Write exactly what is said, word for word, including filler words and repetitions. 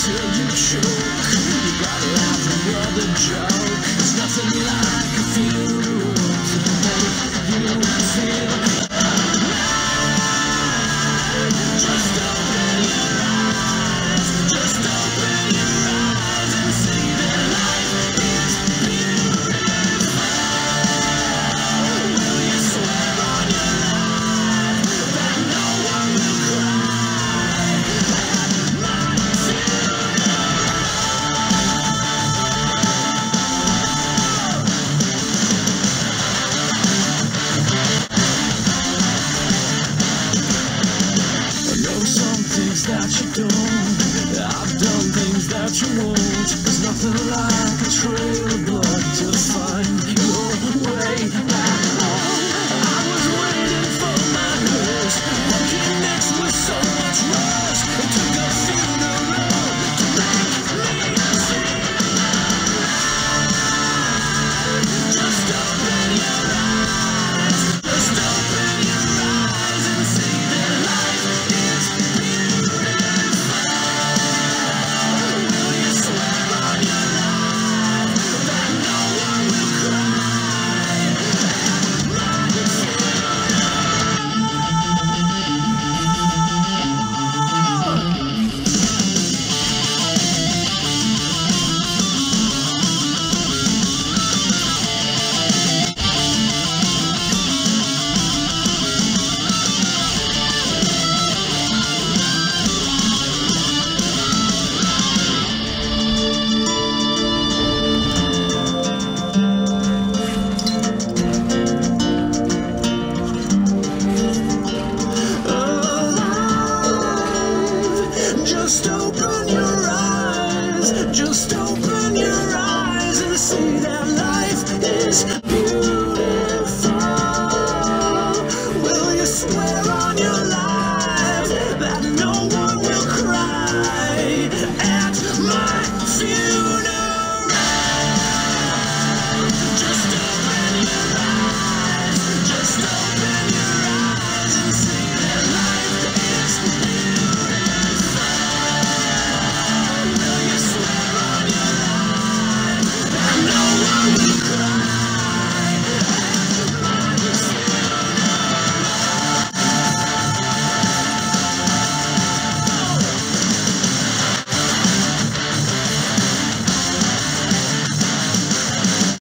till you choke. You gotta laugh when you're the joke. It's nothing like a funeral to make you feel alive. Just open your eyes, just open your eyes and see that life is beautiful. Will you swear on your life that no one will cry at my that you don't, I've done things that you won't. There's nothing like a trail of blood.